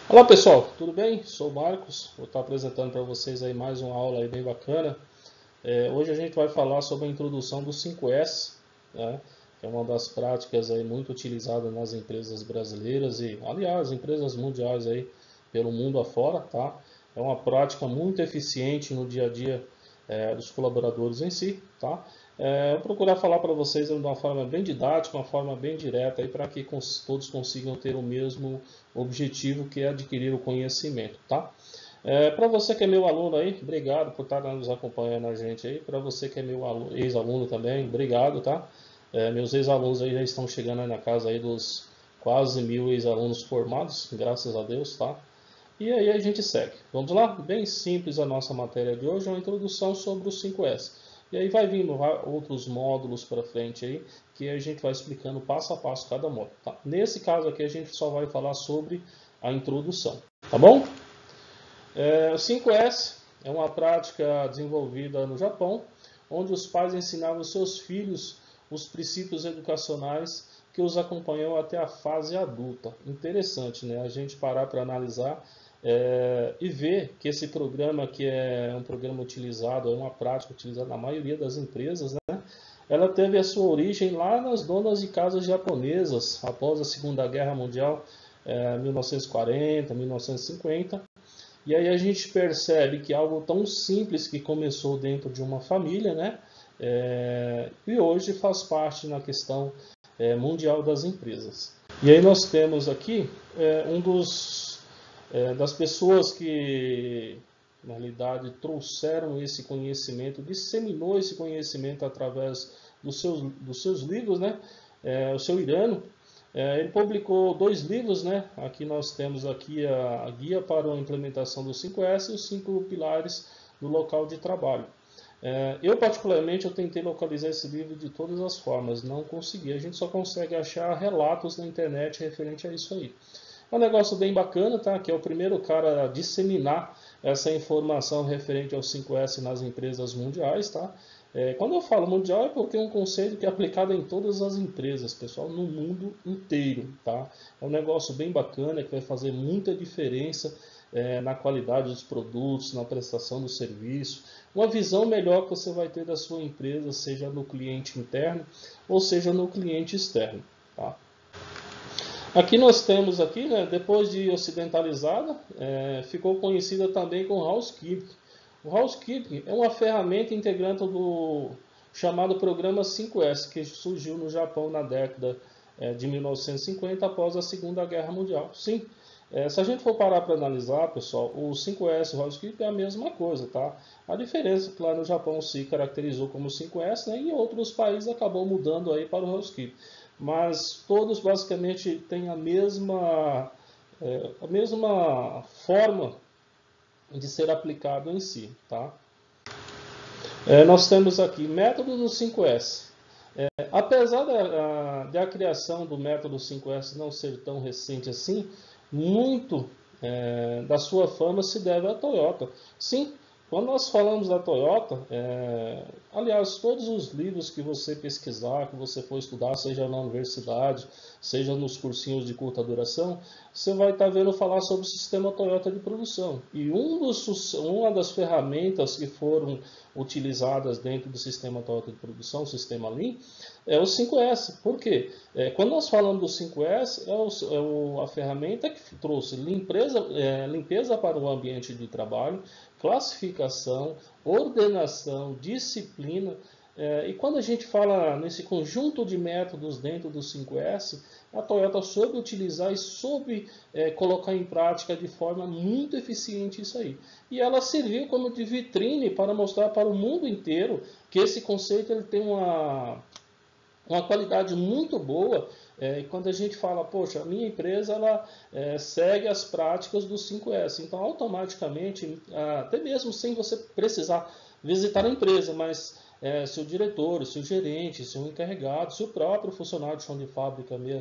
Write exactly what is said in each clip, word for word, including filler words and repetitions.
Olá pessoal, tudo bem? Sou o Marcos, vou estar apresentando para vocês aí mais uma aula aí bem bacana. É, hoje a gente vai falar sobre a introdução do cinco S, né, que é uma das práticas aí muito utilizada nas empresas brasileiras e, aliás, empresas mundiais aí pelo mundo afora, tá? É uma prática muito eficiente no dia a dia é, dos colaboradores em si, tá? É, eu vou procurar falar para vocês de uma forma bem didática, uma forma bem direta, para que cons todos consigam ter o mesmo objetivo, que é adquirir o conhecimento, tá? É, para você que é meu aluno aí, obrigado por estar nos acompanhando a gente aí. Para você que é meu ex-aluno também, obrigado, tá? É, meus ex-alunos aí já estão chegando aí na casa aí dos quase mil ex-alunos formados, graças a Deus, tá? E aí a gente segue. Vamos lá? Bem simples a nossa matéria de hoje, uma introdução sobre o cinco S. E aí vai vindo outros módulos para frente aí, que a gente vai explicando passo a passo cada módulo. Tá? Nesse caso aqui a gente só vai falar sobre a introdução, tá bom? É, o cinco S é uma prática desenvolvida no Japão, onde os pais ensinavam seus filhos os princípios educacionais que os acompanham até a fase adulta. Interessante, né? A gente parar para analisar é, e ver que esse programa, que é um programa utilizado, é uma prática utilizada na maioria das empresas, né? Ela teve a sua origem lá nas donas de casas japonesas, após a Segunda Guerra Mundial, é, mil novecentos e quarenta, mil novecentos e cinquenta. E aí a gente percebe que algo tão simples que começou dentro de uma família, né? É, e hoje faz parte na questão é, mundial das empresas. E aí nós temos aqui é, um dos é, das pessoas que na realidade trouxeram esse conhecimento, disseminou esse conhecimento através dos seus, dos seus livros, né? É, o seu Irano. É, ele publicou dois livros, né? Aqui nós temos aqui a, a guia para a implementação do cinco S e os cinco pilares do local de trabalho. É, eu particularmente eu tentei localizar esse livro de todas as formas, não consegui. A gente só consegue achar relatos na internet referente a isso aí. É um negócio bem bacana, tá? Que é o primeiro cara a disseminar essa informação referente ao cinco S nas empresas mundiais, tá? É, quando eu falo mundial é porque é um conceito que é aplicado em todas as empresas, pessoal, no mundo inteiro, tá? É um negócio bem bacana que vai fazer muita diferença é, na qualidade dos produtos, na prestação do serviço, uma visão melhor que você vai ter da sua empresa, seja no cliente interno ou seja no cliente externo, tá? Aqui nós temos aqui, né, depois de ocidentalizada, é, ficou conhecida também como Housekeeping. O Housekeeping é uma ferramenta integrante do chamado programa cinco S, que surgiu no Japão na década é, de mil novecentos e cinquenta, após a Segunda Guerra Mundial. Sim, é, se a gente for parar para analisar, pessoal, o cinco S e o Housekeeping é a mesma coisa, tá? A diferença é que lá no Japão se caracterizou como cinco S, né, e em outros países acabou mudando aí para o Housekeeping. Mas todos basicamente têm a mesma, é, a mesma forma de ser aplicado em si, tá? É, nós temos aqui método do cinco S. É, apesar da, da criação do método cinco S não ser tão recente assim, muito é, da sua fama se deve à Toyota. Sim, quando nós falamos da Toyota, é, aliás, todos os livros que você pesquisar, que você for estudar, seja na universidade, seja nos cursinhos de curta duração, você vai estar vendo falar sobre o sistema Toyota de produção. E um dos, uma das ferramentas que foram utilizadas dentro do sistema Toyota de produção, o sistema Lean, é o cinco S. Por quê? É, quando nós falamos do cinco S, é, o, é o, a ferramenta que trouxe limpeza, é, limpeza para o ambiente de trabalho, classificação, ordenação, disciplina. É, e quando a gente fala nesse conjunto de métodos dentro do cinco S, a Toyota soube utilizar e soube é, colocar em prática de forma muito eficiente isso aí. E ela serviu como de vitrine para mostrar para o mundo inteiro que esse conceito ele tem uma, uma qualidade muito boa. É, e quando a gente fala, poxa, a minha empresa ela é, segue as práticas do cinco S, então automaticamente, até mesmo sem você precisar visitar a empresa, mas é, seu diretor, seu gerente, seu encarregado, seu próprio funcionário de chão de fábrica mesmo,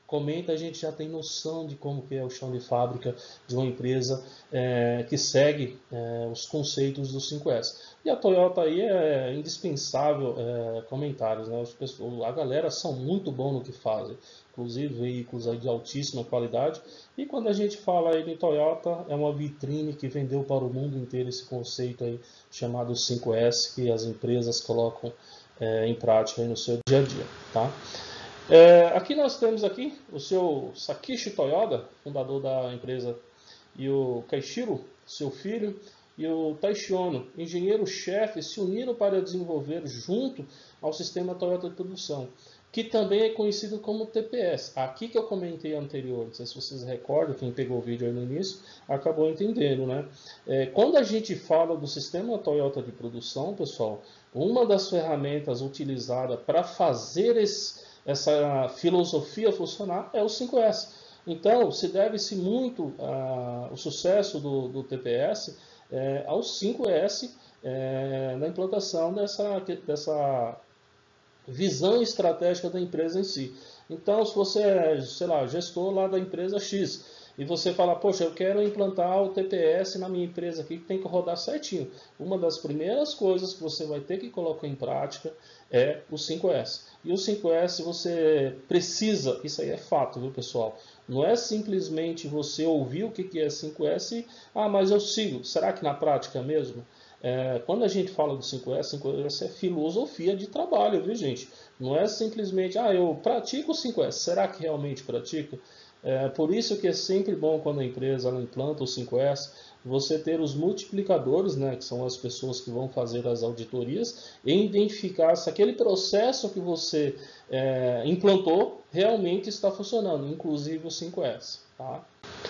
comenta, a gente já tem noção de como que é o chão de fábrica de uma empresa é, que segue é, os conceitos do cinco S. E a Toyota aí é indispensável é, comentários, né? As pessoas, a galera são muito bom no que fazem, inclusive veículos aí de altíssima qualidade. E quando a gente fala aí de Toyota, é uma vitrine que vendeu para o mundo inteiro esse conceito aí chamado cinco S, que as empresas colocam é, em prática aí no seu dia a dia, tá? É, aqui nós temos aqui o seu Sakishi Toyoda, fundador da empresa, e o Keishiro, seu filho, e o Taishiono, engenheiro-chefe, se uniram para desenvolver junto ao sistema Toyota de produção, que também é conhecido como T P S. Aqui que eu comentei anterior, não sei se vocês recordam, quem pegou o vídeo aí no início, acabou entendendo, né? É, quando a gente fala do sistema Toyota de produção, pessoal, uma das ferramentas utilizadas para fazer esse, essa filosofia funcionar é o cinco S. Então, se deve-se muito uh, o sucesso do, do T P S é, ao cinco S é, na implantação dessa, dessa visão estratégica da empresa em si. Então, se você é, sei lá, gestor lá da empresa X, e você fala, poxa, eu quero implantar o T P S na minha empresa aqui, que tem que rodar certinho. Uma das primeiras coisas que você vai ter que colocar em prática é o cinco S. E o cinco S você precisa, isso aí é fato, viu, pessoal? Não é simplesmente você ouvir o que é cinco S e, ah, mas eu sigo. Será que na prática mesmo? É, quando a gente fala do cinco S, cinco S é filosofia de trabalho, viu, gente? Não é simplesmente, ah, eu pratico o cinco S. Será que realmente pratica? É, por isso que é sempre bom quando a empresa ela implanta o cinco S, você ter os multiplicadores, né, que são as pessoas que vão fazer as auditorias, e identificar se aquele processo que você é, implantou realmente está funcionando, inclusive o cinco S. Tá?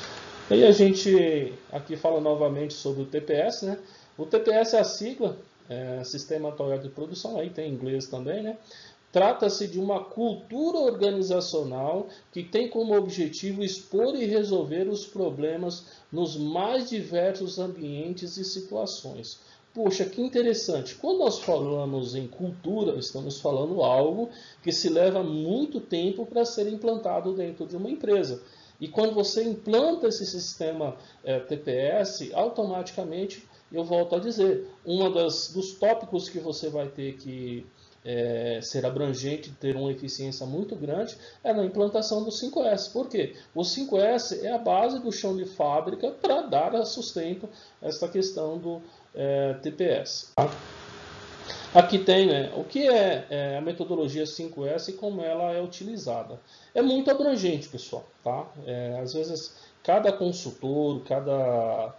E a gente aqui fala novamente sobre o T P S, né? O T P S é a sigla, é, Sistema Toyota de Produção, aí tem em inglês também, né? Trata-se de uma cultura organizacional que tem como objetivo expor e resolver os problemas nos mais diversos ambientes e situações. Poxa, que interessante. Quando nós falamos em cultura, estamos falando algo que se leva muito tempo para ser implantado dentro de uma empresa. E quando você implanta esse sistema é, T P S, automaticamente, eu volto a dizer, um dos tópicos que você vai ter que É, ser abrangente, ter uma eficiência muito grande, é na implantação do cinco S. Por quê? O cinco S é a base do chão de fábrica para dar sustento a esta questão do é, T P S. Tá? Aqui tem né, o que é, é a metodologia cinco S e como ela é utilizada. É muito abrangente, pessoal. Tá? É, às vezes, cada consultor, cada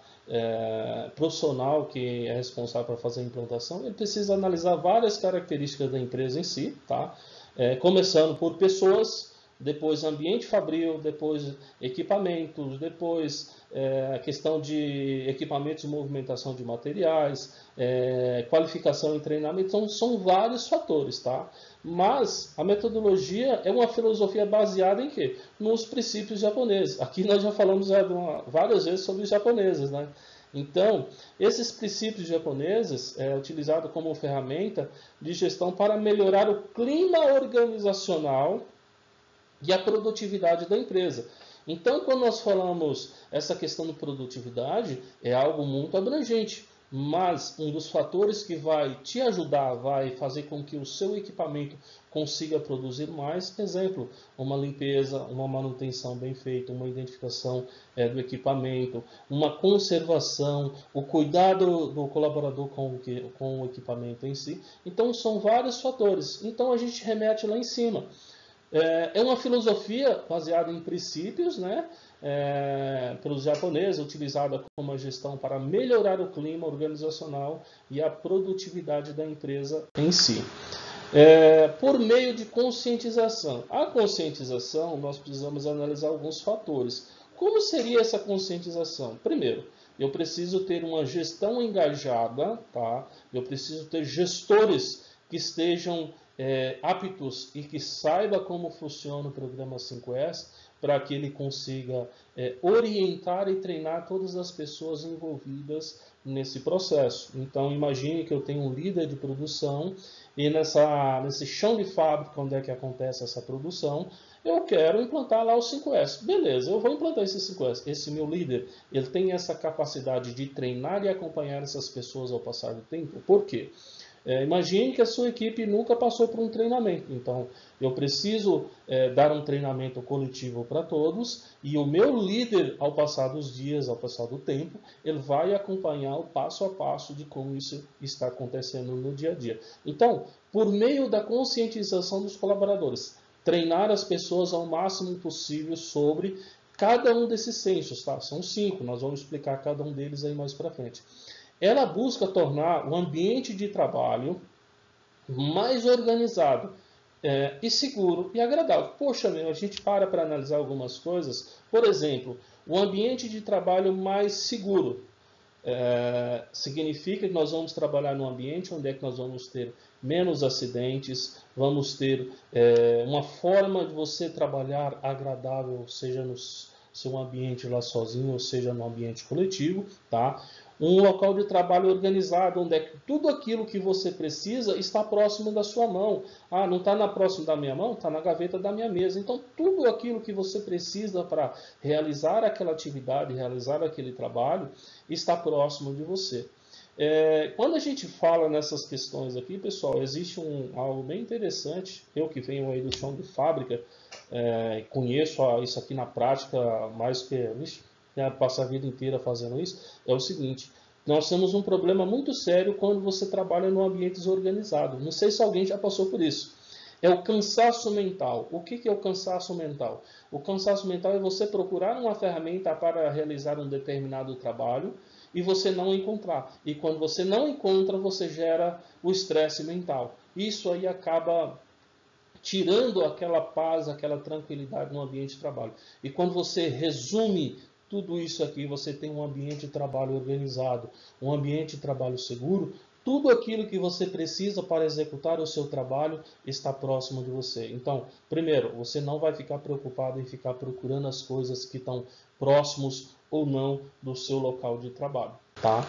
É, profissional que é responsável por fazer a implantação, ele precisa analisar várias características da empresa em si, tá? É, começando por pessoas, depois ambiente fabril, depois equipamentos, depois é, a questão de equipamentos de movimentação de materiais, é, qualificação e treinamento, então são vários fatores, tá? Mas a metodologia é uma filosofia baseada em quê? Nos princípios japoneses. Aqui nós já falamos uma, várias vezes sobre os japoneses, né? Então, esses princípios japoneses é utilizado como ferramenta de gestão para melhorar o clima organizacional e a produtividade da empresa. Então, quando nós falamos essa questão de produtividade, é algo muito abrangente. Mas um dos fatores que vai te ajudar, vai fazer com que o seu equipamento consiga produzir mais, exemplo, uma limpeza, uma manutenção bem feita, uma identificação é, do equipamento, uma conservação, o cuidado do colaborador com o, que, com o equipamento em si. Então são vários fatores. Então a gente remete lá em cima. É uma filosofia baseada em princípios, né? É, pelos japoneses, utilizada como uma gestão para melhorar o clima organizacional e a produtividade da empresa em si. É, por meio de conscientização. A conscientização, nós precisamos analisar alguns fatores. Como seria essa conscientização? Primeiro, eu preciso ter uma gestão engajada, tá? Eu preciso ter gestores que estejam é, aptos e que saiba como funciona o programa cinco S. para que ele consiga é, orientar e treinar todas as pessoas envolvidas nesse processo. Então, imagine que eu tenho um líder de produção e nessa, nesse chão de fábrica, onde é que acontece essa produção, eu quero implantar lá o cinco S. Beleza, eu vou implantar esse cinco S. Esse meu líder, ele tem essa capacidade de treinar e acompanhar essas pessoas ao passar do tempo. Por quê? É, imagine que a sua equipe nunca passou por um treinamento. Então, eu preciso é, dar um treinamento coletivo para todos e o meu líder, ao passar dos dias, ao passar do tempo, ele vai acompanhar o passo a passo de como isso está acontecendo no dia a dia. Então, por meio da conscientização dos colaboradores, treinar as pessoas ao máximo possível sobre cada um desses sensos, tá? São cinco, nós vamos explicar cada um deles aí mais para frente. Ela busca tornar o ambiente de trabalho mais organizado é, e seguro e agradável. Poxa, meu, a gente para para analisar algumas coisas. Por exemplo, o ambiente de trabalho mais seguro é, significa que nós vamos trabalhar num ambiente onde é que nós vamos ter menos acidentes, vamos ter é, uma forma de você trabalhar agradável, seja no seu ambiente lá sozinho, ou seja no ambiente coletivo, tá? Um local de trabalho organizado, onde é que tudo aquilo que você precisa está próximo da sua mão. Ah, não está na próximo da minha mão? Está na gaveta da minha mesa. Então, tudo aquilo que você precisa para realizar aquela atividade, realizar aquele trabalho, está próximo de você. É, quando a gente fala nessas questões aqui, pessoal, existe um, algo bem interessante. Eu que venho aí do chão de fábrica, é, conheço isso aqui na prática mais que... Vixe, passar a vida inteira fazendo isso, é o seguinte: nós temos um problema muito sério quando você trabalha num ambiente desorganizado. Não sei se alguém já passou por isso. É o cansaço mental. O que é o cansaço mental? O cansaço mental é você procurar uma ferramenta para realizar um determinado trabalho e você não encontrar. E quando você não encontra, você gera o estresse mental. Isso aí acaba tirando aquela paz, aquela tranquilidade no ambiente de trabalho. E quando você resume tudo isso aqui, você tem um ambiente de trabalho organizado, um ambiente de trabalho seguro, tudo aquilo que você precisa para executar o seu trabalho está próximo de você. Então, primeiro, você não vai ficar preocupado em ficar procurando as coisas que estão próximos ou não do seu local de trabalho, tá?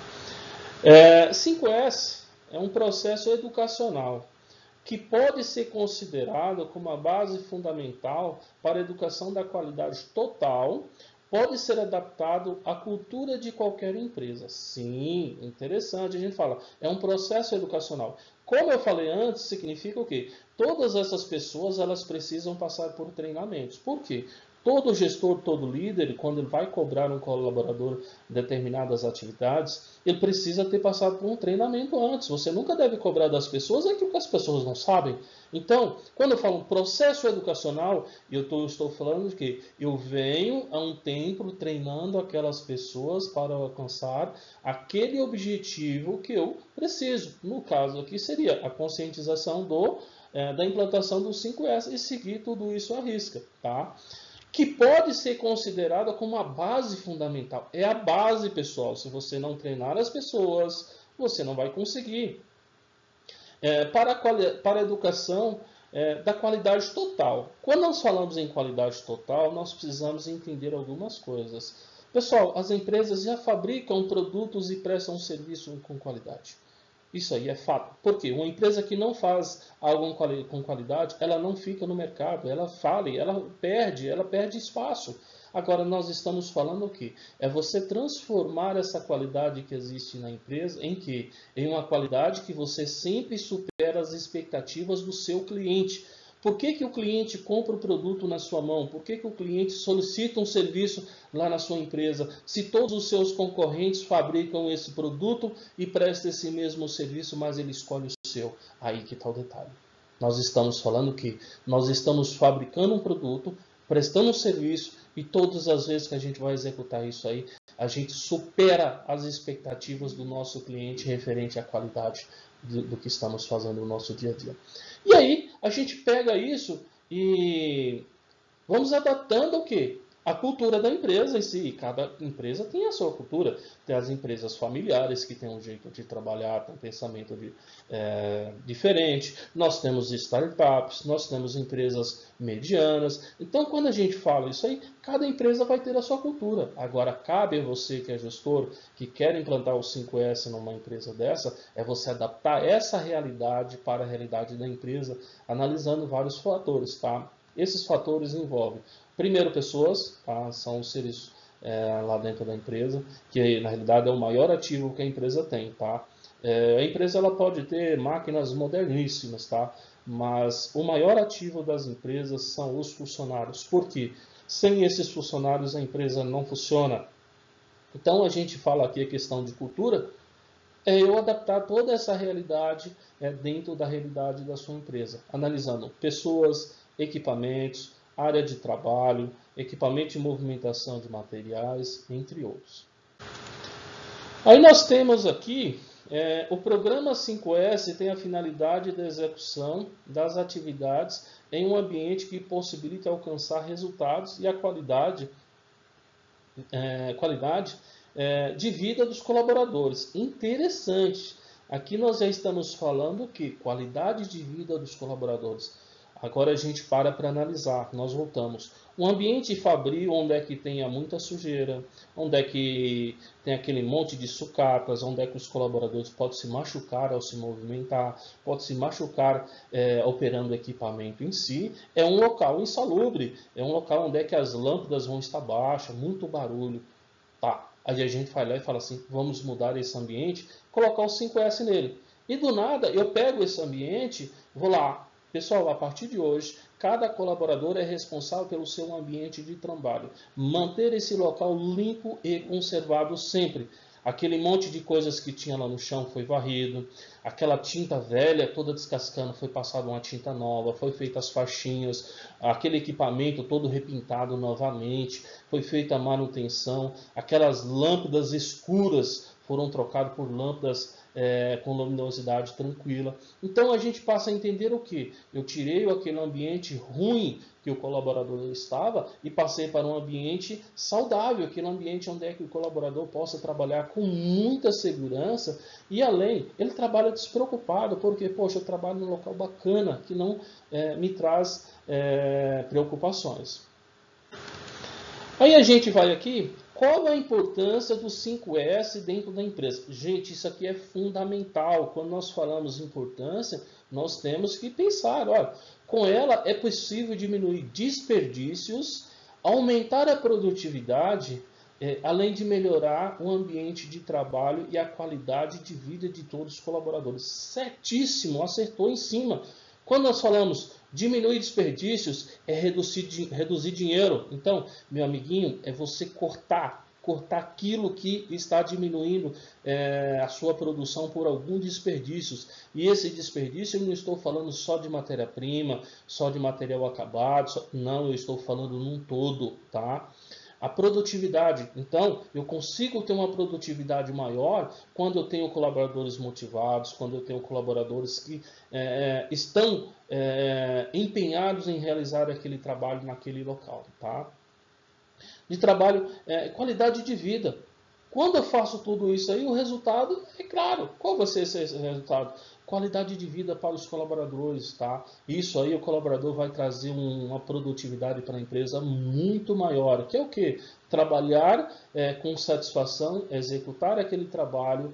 É, cinco S é um processo educacional que pode ser considerado como a base fundamental para a educação da qualidade total. Pode ser adaptado à cultura de qualquer empresa. Sim, interessante. A gente fala, é um processo educacional. Como eu falei antes, significa o quê? Todas essas pessoas, elas precisam passar por treinamentos. Por quê? Todo gestor, todo líder, quando ele vai cobrar um colaborador determinadas atividades, ele precisa ter passado por um treinamento antes. Você nunca deve cobrar das pessoas aquilo que as pessoas não sabem. Então, quando eu falo processo educacional, eu tô, estou falando de que eu venho há um tempo treinando aquelas pessoas para alcançar aquele objetivo que eu preciso. No caso aqui seria a conscientização do, é, da implantação do cinco S e seguir tudo isso à risca, tá? Que pode ser considerada como a base fundamental. É a base, pessoal. Se você não treinar as pessoas, você não vai conseguir. É, para, a para a educação é, da qualidade total. Quando nós falamos em qualidade total, nós precisamos entender algumas coisas. Pessoal, as empresas já fabricam produtos e prestam serviço com qualidade. Isso aí é fato. Por quê? Uma empresa que não faz algo com qualidade, ela não fica no mercado, ela fale, ela perde, ela perde espaço. Agora, nós estamos falando o quê? É você transformar essa qualidade que existe na empresa em quê? Em uma qualidade que você sempre supera as expectativas do seu cliente. Por que que o cliente compra o produto na sua mão? Por que que o cliente solicita um serviço lá na sua empresa? Se todos os seus concorrentes fabricam esse produto e prestam esse mesmo serviço, mas ele escolhe o seu. Aí que está o detalhe. Nós estamos falando que nós estamos fabricando um produto, prestando um serviço e todas as vezes que a gente vai executar isso aí, a gente supera as expectativas do nosso cliente referente à qualidade do, do que estamos fazendo no nosso dia a dia. E aí, a gente pega isso e vamos adaptando o quê? a cultura da empresa em si. Cada empresa tem a sua cultura. Tem as empresas familiares que têm um jeito de trabalhar, tem um pensamento de, é, diferente. Nós temos startups, nós temos empresas medianas. Então, quando a gente fala isso aí, cada empresa vai ter a sua cultura. Agora, cabe a você que é gestor, que quer implantar o cinco S numa empresa dessa, é você adaptar essa realidade para a realidade da empresa, analisando vários fatores, tá? Esses fatores envolvem, primeiro, pessoas, tá? São os seres é, lá dentro da empresa, que na realidade é o maior ativo que a empresa tem, tá? É, a empresa ela pode ter máquinas moderníssimas, tá? Mas o maior ativo das empresas são os funcionários. Por quê? Sem esses funcionários a empresa não funciona. Então a gente fala aqui a questão de cultura, é eu adaptar toda essa realidade é, dentro da realidade da sua empresa, analisando pessoas, equipamentos, área de trabalho, equipamento de movimentação de materiais, entre outros. Aí nós temos aqui, é, o programa cinco S tem a finalidade da execução das atividades em um ambiente que possibilite alcançar resultados e a qualidade, é, qualidade é, de vida dos colaboradores. Interessante. Aqui nós já estamos falando que qualidade de vida dos colaboradores. Agora a gente para para analisar, nós voltamos. Um ambiente fabril onde é que tenha muita sujeira, onde é que tem aquele monte de sucatas, onde é que os colaboradores podem se machucar ao se movimentar, podem se machucar é, operando o equipamento em si, é um local insalubre, é um local onde é que as lâmpadas vão estar baixas, muito barulho. Tá, aí a gente vai lá e fala assim, vamos mudar esse ambiente, colocar o cinco S nele. E do nada eu pego esse ambiente, vou lá, pessoal, a partir de hoje, cada colaborador é responsável pelo seu ambiente de trabalho. Manter esse local limpo e conservado sempre. Aquele monte de coisas que tinha lá no chão foi varrido. Aquela tinta velha toda descascando, foi passada uma tinta nova, foi feita as faixinhas. Aquele equipamento todo repintado novamente, foi feita a manutenção. Aquelas lâmpadas escuras foram trocadas por lâmpadas É, com luminosidade tranquila. Então a gente passa a entender o que? Eu tirei aquele ambiente ruim que o colaborador estava e passei para um ambiente saudável, aquele ambiente onde é que o colaborador possa trabalhar com muita segurança e além, ele trabalha despreocupado, porque, poxa, eu trabalho num local bacana, que não é, me traz é, preocupações. Aí a gente vai aqui, qual a importância do cinco S dentro da empresa? Gente, isso aqui é fundamental. Quando nós falamos importância, nós temos que pensar, olha, com ela é possível diminuir desperdícios, aumentar a produtividade, é, além de melhorar o ambiente de trabalho e a qualidade de vida de todos os colaboradores. Certíssimo, acertou em cima. Quando nós falamos diminuir desperdícios, é reduzir, reduzir dinheiro. Então, meu amiguinho, é você cortar, cortar aquilo que está diminuindo é, a sua produção por alguns desperdícios. E esse desperdício, eu não estou falando só de matéria-prima, só de material acabado, só, não, eu estou falando num todo, tá? A produtividade, então, eu consigo ter uma produtividade maior quando eu tenho colaboradores motivados, quando eu tenho colaboradores que é, estão é, empenhados em realizar aquele trabalho naquele local, tá? De trabalho, é, qualidade de vida. Quando eu faço tudo isso aí, o resultado é claro. Qual vai ser esse resultado? Qualidade de vida para os colaboradores, tá? Isso aí o colaborador vai trazer um, uma produtividade para a empresa muito maior, que é o quê? Trabalhar é, com satisfação, executar aquele trabalho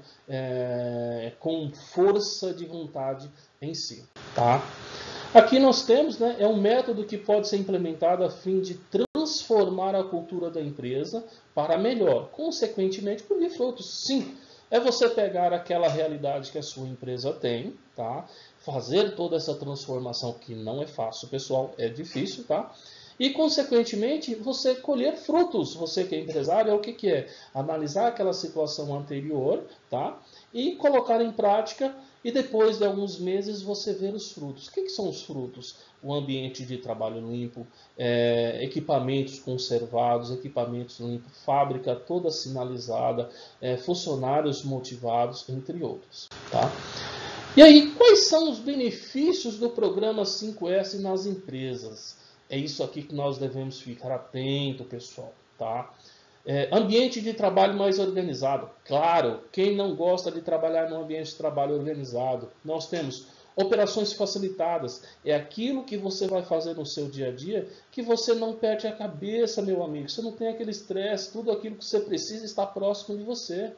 é, com força de vontade em si, tá? Aqui nós temos, né, é um método que pode ser implementado a fim de transformar a cultura da empresa para melhor, consequentemente colher frutos. Sim, é você pegar aquela realidade que a sua empresa tem, tá? Fazer toda essa transformação, que não é fácil, pessoal, é difícil, tá? E, consequentemente, você colher frutos. Você que é empresário, é o que, que é? Analisar aquela situação anterior, tá? E colocar em prática e depois de alguns meses você ver os frutos. O que, que são os frutos? O ambiente de trabalho limpo, é, equipamentos conservados, equipamentos limpos, fábrica toda sinalizada, é, funcionários motivados, entre outros, tá? E aí, quais são os benefícios do programa cinco S nas empresas? É isso aqui que nós devemos ficar atento, pessoal, tá? É, ambiente de trabalho mais organizado. Claro, quem não gosta de trabalhar num ambiente de trabalho organizado? Nós temos operações facilitadas. É aquilo que você vai fazer no seu dia a dia que você não perde a cabeça, meu amigo. Você não tem aquele estresse, tudo aquilo que você precisa está próximo de você.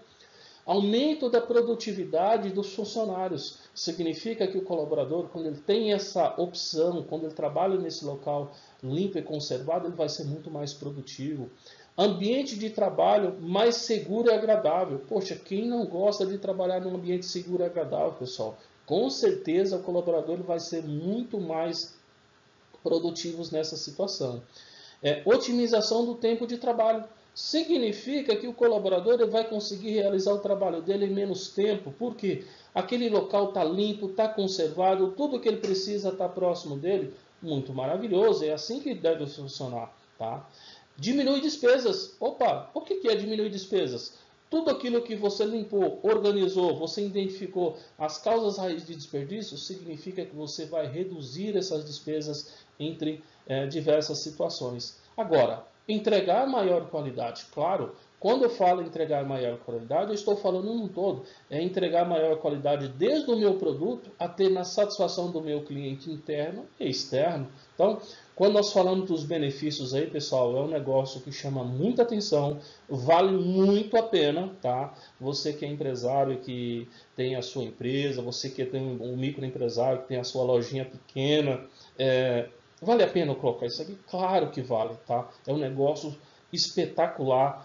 Aumento da produtividade dos funcionários. Significa que o colaborador, quando ele tem essa opção, quando ele trabalha nesse local limpo e conservado, ele vai ser muito mais produtivo. Ambiente de trabalho mais seguro e agradável. Poxa, quem não gosta de trabalhar num ambiente seguro e agradável, pessoal? Com certeza o colaborador vai ser muito mais produtivo nessa situação. É, otimização do tempo de trabalho. Significa que o colaborador vai conseguir realizar o trabalho dele em menos tempo. Por quê? Aquele local está limpo, está conservado, tudo que ele precisa está próximo dele. Muito maravilhoso, é assim que deve funcionar, tá? Diminui despesas. Opa, o que é diminuir despesas? Tudo aquilo que você limpou, organizou, você identificou as causas raízes de desperdício, significa que você vai reduzir essas despesas entre é, diversas situações. Agora, entregar maior qualidade. Claro, quando eu falo entregar maior qualidade, eu estou falando num todo. É entregar maior qualidade desde o meu produto até na satisfação do meu cliente interno e externo. Então, quando nós falamos dos benefícios aí, pessoal, é um negócio que chama muita atenção, vale muito a pena, tá? Você que é empresário, que tem a sua empresa, você que tem um microempresário, que tem a sua lojinha pequena, é, vale a pena colocar isso aqui? Claro que vale, tá? É um negócio espetacular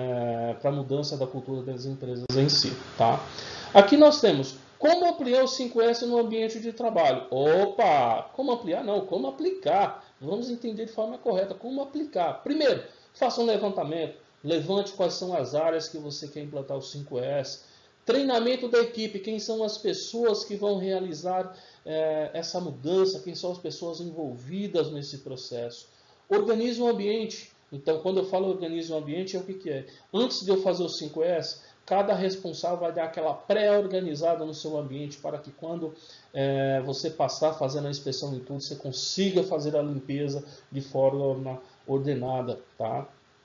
é, para a mudança da cultura das empresas em si, tá? Aqui nós temos como ampliar o cinco S no ambiente de trabalho. Opa! Como ampliar? Não, como aplicar. Vamos entender de forma correta como aplicar. Primeiro, faça um levantamento. Levante quais são as áreas que você quer implantar o cinco S. Treinamento da equipe. Quem são as pessoas que vão realizar é, essa mudança? Quem são as pessoas envolvidas nesse processo? Organize o ambiente. Então, quando eu falo organize o ambiente, é o que, que é? Antes de eu fazer o cinco S, cada responsável vai dar aquela pré-organizada no seu ambiente para que quando é, você passar fazendo a inspeção em tudo, você consiga fazer a limpeza de forma ordenada, tá?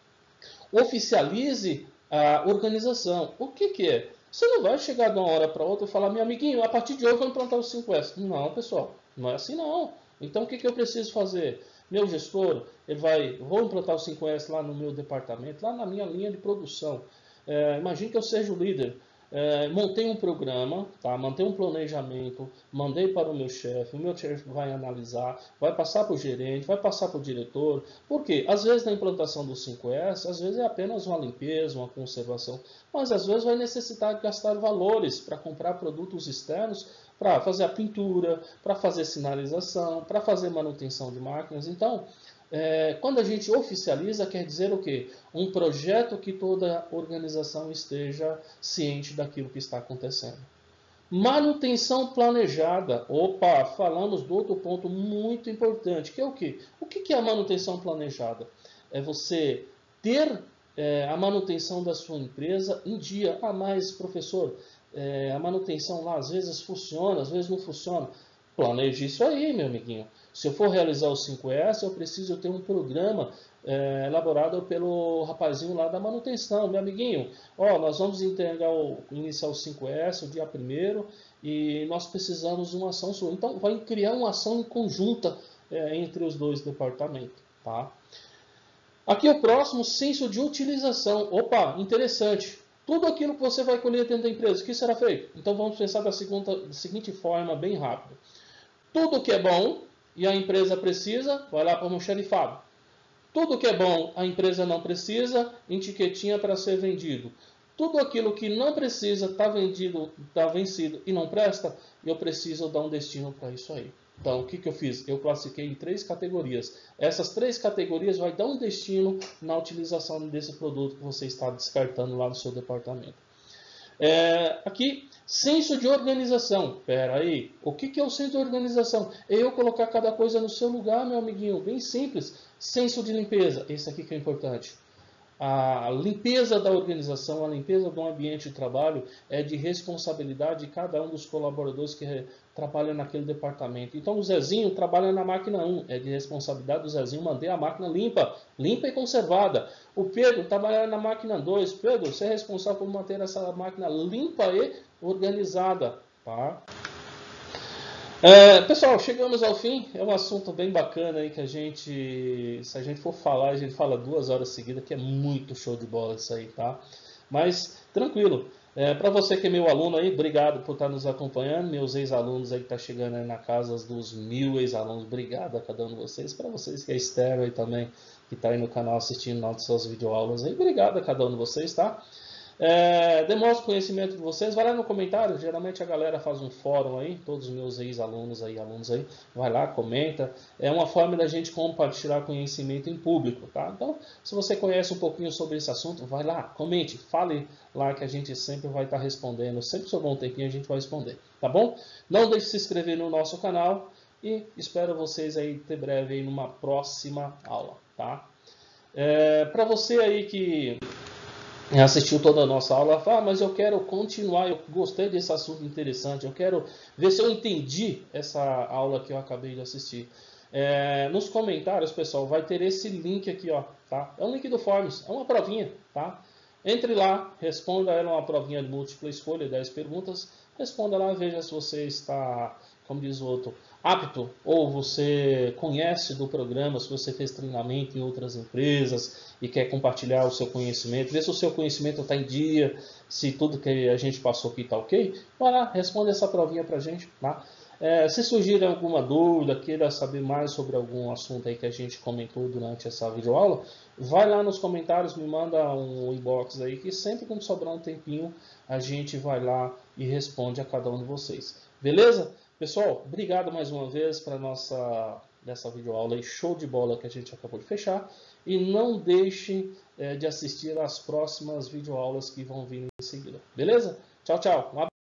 Oficialize a organização. O que, que é? Você não vai chegar de uma hora para outra e falar, meu amiguinho, a partir de hoje eu vou implantar o cinco S. Não, pessoal, não é assim não. Então o que, que eu preciso fazer? Meu gestor, ele vai, vou implantar o cinco S lá no meu departamento, lá na minha linha de produção. É, imagine que eu seja o líder. É, montei um programa, tá? Montei um planejamento, mandei para o meu chefe, o meu chefe vai analisar, vai passar para o gerente, vai passar para o diretor. Por quê? Às vezes na implantação do cinco S, às vezes é apenas uma limpeza, uma conservação, mas às vezes vai necessitar de gastar valores para comprar produtos externos, para fazer a pintura, para fazer sinalização, para fazer manutenção de máquinas. Então, é, quando a gente oficializa, quer dizer o quê? Um projeto que toda organização esteja ciente daquilo que está acontecendo. Manutenção planejada. Opa, falamos do outro ponto muito importante, que é o quê? O que é a manutenção planejada? É você ter é, a manutenção da sua empresa em dia. Ah, mas professor, é, a manutenção lá às vezes funciona, às vezes não funciona. Planeje isso aí, meu amiguinho. Se eu for realizar o cinco S, eu preciso ter um programa é, elaborado pelo rapazinho lá da manutenção. Meu amiguinho, ó, nós vamos entregar o, iniciar o cinco S o dia primeiro e nós precisamos de uma ação sua. Então, vai criar uma ação conjunta é, entre os dois departamentos, tá? Aqui o próximo, senso de utilização. Opa, interessante. Tudo aquilo que você vai colher dentro da empresa, o que será feito? Então, vamos pensar da, segunda, da seguinte forma, bem rápido. Tudo que é bom e a empresa precisa, vai lá para o almoxarifado. Tudo que é bom, a empresa não precisa, etiquetinha para ser vendido. Tudo aquilo que não precisa, está vendido, está vencido e não presta, eu preciso dar um destino para isso aí. Então, o que, que eu fiz? Eu classifiquei em três categorias. Essas três categorias vai dar um destino na utilização desse produto que você está descartando lá no seu departamento. É, aqui, senso de organização. Pera aí, o que, que é o senso de organização? É eu colocar cada coisa no seu lugar, meu amiguinho, bem simples. Senso de limpeza, esse aqui que é importante. A limpeza da organização, a limpeza do ambiente de trabalho é de responsabilidade de cada um dos colaboradores que trabalham naquele departamento. Então o Zezinho trabalha na máquina um, é de responsabilidade do Zezinho manter a máquina limpa, limpa e conservada. O Pedro trabalha na máquina dois, Pedro, você é responsável por manter essa máquina limpa e organizada, tá? É, pessoal, chegamos ao fim. É um assunto bem bacana aí que a gente, se a gente for falar, a gente fala duas horas seguidas, que é muito show de bola isso aí, tá? Mas tranquilo. É, para você que é meu aluno aí, obrigado por estar nos acompanhando. Meus ex-alunos aí que tá chegando aí na casa dos mil ex-alunos, obrigado a cada um de vocês. Para vocês que é externo aí também, que tá aí no canal assistindo nossas videoaulas aí, obrigado a cada um de vocês, tá? É, demonstre o conhecimento de vocês, vai lá no comentário, geralmente a galera faz um fórum aí, todos os meus ex-alunos aí, alunos aí, vai lá, comenta, é uma forma da gente compartilhar conhecimento em público, tá? Então, se você conhece um pouquinho sobre esse assunto, vai lá, comente, fale lá que a gente sempre vai estar respondendo, sempre que sobrar um tempinho a gente vai responder, tá bom? Não deixe de se inscrever no nosso canal e espero vocês aí ter breve aí numa próxima aula, tá? É, para você aí que assistiu toda a nossa aula, ah, mas eu quero continuar, eu gostei desse assunto interessante, eu quero ver se eu entendi essa aula que eu acabei de assistir. É, nos comentários, pessoal, vai ter esse link aqui, ó, tá? É um link do Forms, é uma provinha, tá? Entre lá, responda ela uma provinha de múltipla escolha, dez perguntas, responda lá, veja se você está, como diz o outro, apto, ou você conhece do programa, se você fez treinamento em outras empresas e quer compartilhar o seu conhecimento, ver se o seu conhecimento está em dia, se tudo que a gente passou aqui está ok, vai lá, responde essa provinha para a gente, tá? É, se surgir alguma dúvida, queira saber mais sobre algum assunto aí que a gente comentou durante essa videoaula, vai lá nos comentários, me manda um inbox aí, que sempre quando sobrar um tempinho, a gente vai lá e responde a cada um de vocês. Beleza? Pessoal, obrigado mais uma vez para nossa dessa videoaula aí, show de bola que a gente acabou de fechar. E não deixe é, de assistir às próximas videoaulas que vão vir em seguida. Beleza? Tchau, tchau. Um